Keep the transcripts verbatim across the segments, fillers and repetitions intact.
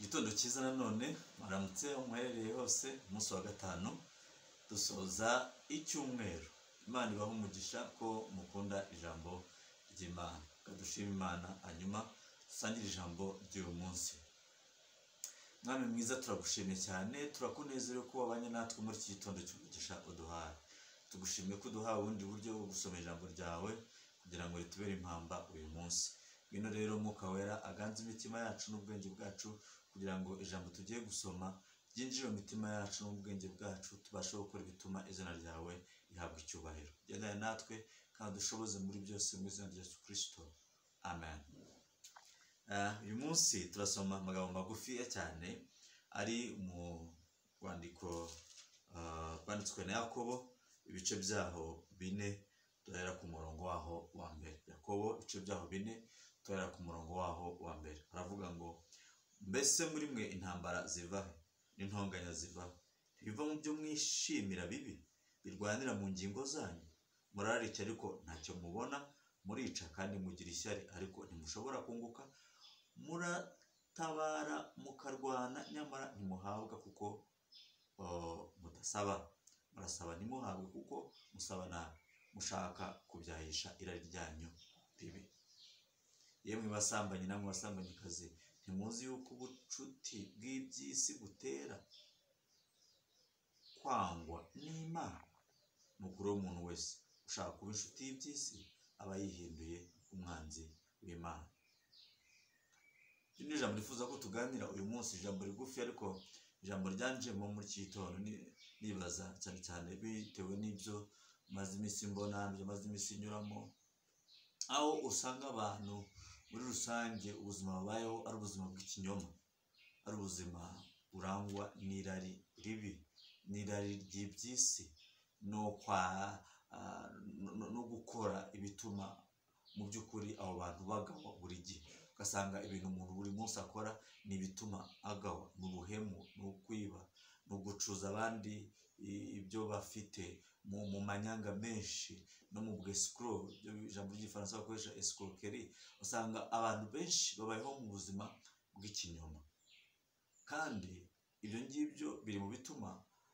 Igitondo cyiza nanone maramutse umuherereye hose umunsi wa gatanu dusoza icyumweru. Imana ibaha umugisha ko mukunda ijambo ry'Imana. Kadushima Imana hanyuma dusangire ijambo ry'uyu munsi. Mwami mwiza turagushimye cyane, turakunezerewe ko wabanye natwe muri iki gitondo cy'umugisha uduhaye. Tugushimiye ko uduhaye ubundi buryo bwo gusoma ijambo ryawe kugira ngo ritubere impamba uyu munsi. Bino rero Mwuka Wera aganze imitima yacu n'ubwenge bwacu kugira ngo ijambo tugiye gusoma ryinjire mu mitima yacu n'ubwenge bwacu, tubashe gukora ibituma izina ryawe rihabwa icyubahiro. Gendana natwe kandi dushoboze muri byose mu izina rya Yesu Kristo. Amen. Uyu munsi turasoma amagambo magufiya cyane ari mu rwandiko rwanditswe na Yakobo, ibice byaho bine duhera ku murongo waho wa mbere. Yakobo ibice byaho bine duhera ku murongo waho wa mbere. Aravuga ngo mbese muri mwe intambara ziva n'intonganya ziva, ntibiva mu byo mwishimira bibi birwanira mu ngingo zanyu. Murarica ariko ntacyo mubona, murica kandi mugira ishyari ariko ntimushobora kunguka, muratabara mukarwana nyamara ntimuhabwa kuko mudasaba, murasaba ntimuhabwe kuko musaba nabi, mushaka kubyahisha irari ryanyu ribi. Yemwe basambanyi namwe basambanyikazi, ntimuzi yuko ubucuti bw'iby'isi butera kwangwa n'Imana? Mukuru w'umuntu wese ushaka kuba inshuti y'iby'isi aba yihinduye umwanzi w'Imana. Ni ijambo rifuza ko tuganira uyu munsi, ijambo rigufi ariko ijambo ryanjemo muri iki gitondo nibaza cyane cyane bitewe n'ibyo maze iminsi mbona, ibyo maze iminsi nyuramo, aho usanga abantu muri rusange ubuzima babayeho ari ubuzima bw'ikinyoma, ari ubuzima burangwa n'irari ribi, n'irari ry'iby'isi, no kwa no gukora ibituma mu by'ukuri abo bantu bagawa buri gihe. Ugasanga ibintu umuntu buri munsi akora ni ibituma agawa, ni ubuhemu, ni ukwiba, ni ugucuza abandi ibyo bafite mu manyanga menshi, no mu bwescro, ijambo ry'igifaransa bakoresha escroquerie. Usanga abantu benshi babayeho mu buzima bw'ikinyoma, kandi ibyo ngibyo biri mu bituma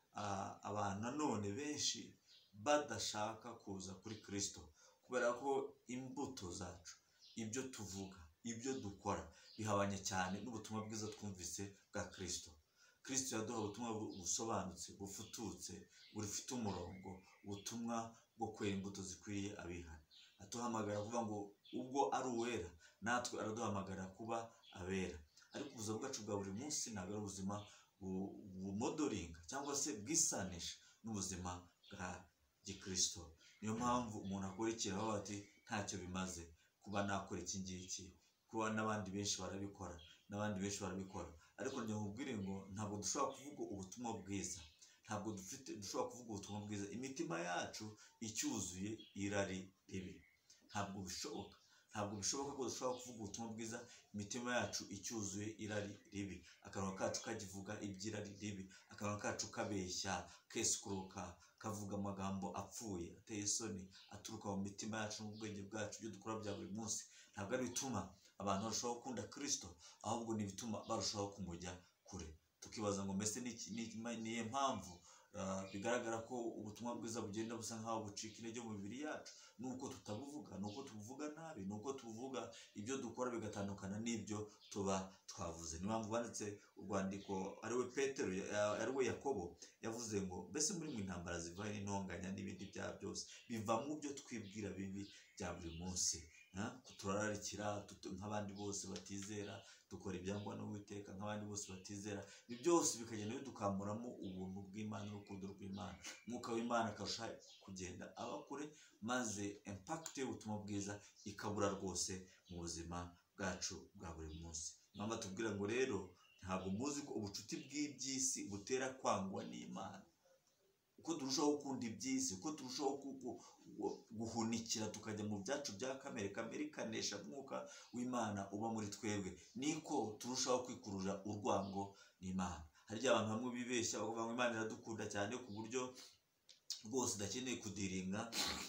abantu nanone benshi badashaka kuza kuri Kristo, kubera ko imbuto zacu, ibyo tuvuga, ibyo dukora bihabanye cyane n'ubutumwa bwiza twumvise bwa Kristo. Kristo yaduha ubutumwa busobanutse, bufututse, bufite umurongo, ubutumwa bwo kwera imbuto zikwiriye abihana. Atuhamagara kuvuga ngo ubwo ari uwera natwe araduhamagara kuba abera. Ariko ubuzima bwacu bwa buri munsi ntabwo ari ubuzima bumodoringa cyangwa se bwisanisha n'ubuzima bwa gikristo. Niyo mpamvu umuntu akurikira aho ati ntacyo bimaze kuba nakora iki ngiki, kuba n'abandi benshi barabikora, n'abandi benshi barabikora. Ariko njye nkubwire ngo ntabwo dushobora kuvuga ubutumwa bwiza, ntabwo dufite dushobora kuvuga ubutumwa bwiza imitima yacu icyuzuye irari ribi. Ntabwo bishoboka, ntabwo bishoboka ko dushobora kuvuga ubutumwa bwiza imitima yacu icyuzuye irari ribi, akanwa kacu kagivuga iby'irari ribi, akanwa kacu kabeshya, keskuruka, kavuga amagambo apfuye ateye isoni aturuka mu mitima yacu n'ubwenge bwacu. Ibyo dukora bya buri munsi ntabwo ari bituma abantu barushaho gukunda Kristo, ahubwo ni bituma barushaho kumujya kure. Tukibaza ngo mbese niye mpamvu bigaragara ko ubutumwa bwiza bugenda busa nkaho bucika intege mu mibiri yacu? Nuko tutabuvuga, nuko tubuvuga nabi, nuko tuvuga ibyo dukora bigatandukana n'ibyo tuba twavuze. Niyo mpamvu banditse urwandiko ari we Petero, ari we Yakobo, yavuze ngo mbese muri mwe intambara ziva n'intonganya n'ibindi byaha byose biva mu byo twibwira bibi bya buri munsi. Kuturararikira nk'abandi bose batizera, dukora ibyangwa n'Uwiteka nk'abandi bose batizera. Ibi byose bikagenda bidukamuramo ubuntu bw'Imana n'urukundo rw'Imana. Umwuka w'Imana akarusha kugenda aba kure, maze impact y'ubutumwa bwiza ikabura rwose mu buzima bwacu bwa buri munsi. Mama tubwira ngo rero ntabwo muzi ko ubucuti bw'iby'isi butera kwangwa n'Imana. Uko turushaho gukunda iby'isi, uko turushaho guhunikira tukajya mu byacu bya kamere, kamere ikanesha umwuka w'Imana uba muri twebwe, niko turushaho kwikurura urwango n'Imana. Hari abantu bamwe bibeshya bavuga ngo Imana iradukunda cyane ku buryo rwose idakeneye kudiringa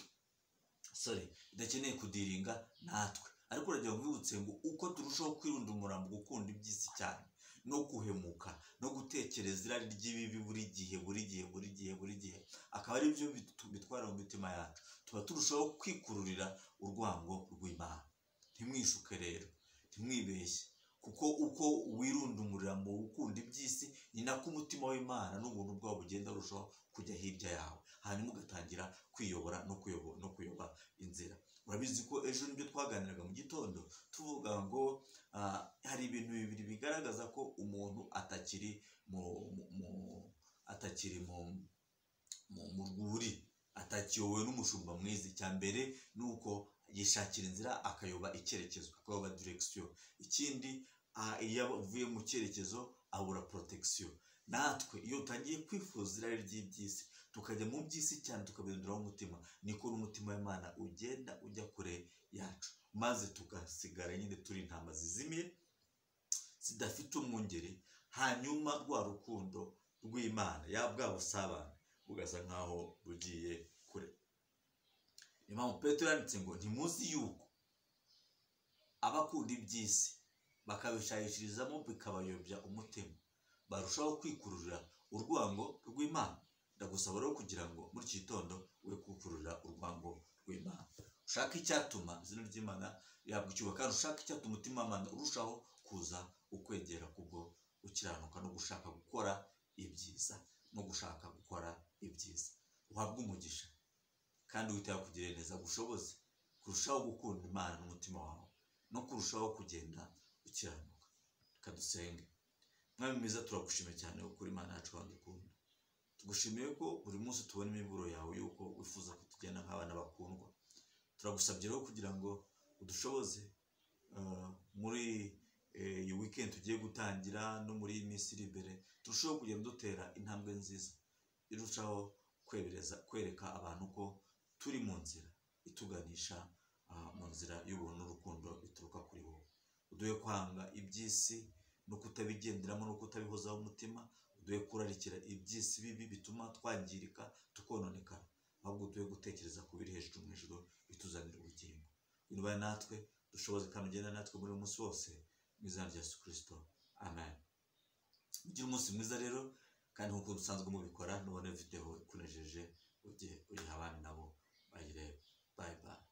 sorry idakeneye kudiringa natwe. Ariko urajya wibutse ngo uko turushaho kwirunda umurambo gukunda iby'isi cyane, no guhemuka no gutekereza irari ry'ibibi buri gihe buri gihe buri gihe buri gihe, akaba ari byo bitwara mu mitima yacu. Tuba turushaho kwikururira urwango rw'Imana. Ntimwishuke rero, ntimwibeshye, kuko uko wirundumurira mu gukunda iby'isi ni nako umutima w'Imana n'ubuntu bwawo bugenda burushaho kujya hirya yawe, hanyuma ugatangira kwiyobora no kuyoba no kuyoba inzira. Urabizi ko ejo nibyo twaganiraga mu gitondo tuvuga ngo uh, hari ibintu bibiri bigaragaza ko umuntu atakiri mu, mu atakiri mu mu rwuri, atakiyobowe n'umushumba mwiza. Icya mbere nuko yishakira inzira akayoba icyerekezo, akayoba direction. Ikindi uh, iyo avuye mu cyerekezo abura protection. Natwe iyo utangiye kwifuza irari ry'iby'isi tukajya mu by'isi cyane tukabinduraho umutima, niko n'umutima w'Imana ugenda ujya kure yacu, maze tugasigara nyine turi intama zizimiye zidafite umwungeri. Hanyuma rwa rukundo rw'Imana ya bwa busabane ugasa nkaho rugiye kure. Niyo mpamvu Petero yanditse ngo ntimuzi yuko abakunda iby'isi bakabishahishirizamo bikabayobya umutima barushaho kwikururira urwango rw'Imana. Ndagusaba rero kugira ngo muri iki gitondo we kwikururira urwango rw'Imana, ushaka icyatuma izina ry'Imana yabwa icyubahiro, kandi ushaka icyatuma umutima w'Imana urushaho kuza ukwegera kubwo ukiranuka no gushaka gukora ibyiza no gushaka gukora ibyiza. Uhabwe umugisha kandi witeka kugirira neza, gushoboze kurushaho gukunda Imana n'umutima wawe no kurushaho kugenda ukiranuka. Reka dusenge. Mwami mwiza, turagushimiye cyane ukuri Imana yacu kandi ukunda. Tugushimiye ko buri munsi tubona imiburo yawe yuko wifuza ko tugenda nk'abana bakundwa. Turagusabye rero kugira ngo udushoboze uh, muri iyi uh, weekend tugiye gutangira no muri iyi minsi iri imbere, turushaho kugenda dutera intambwe nziza irushaho kwebereza kwereka abantu ko turi mu nzira ituganisha uh, mu nzira y'ubuntu n'urukundo bituruka kuri wowe. Uduhe kwanga iby'isi no kutabigenderamo no kutabihozaho umutima, uduhe kurarikira iby'isi bibi bituma twangirika tukononekara, ahubwo uduhe gutekereza ku biri hejuru mu ijuru bituzanira ubugingo. Winubane natwe, dushoboze kandi ugenda natwe muri uyu munsi wose, mu izina rya Yesu Kristo, amen. Mugire umunsi mwiza rero, kandi nk'uko dusanzwe mubikora nubone video ikunejeje ujye uyiha abandi nabo bayirebe. Bye bye.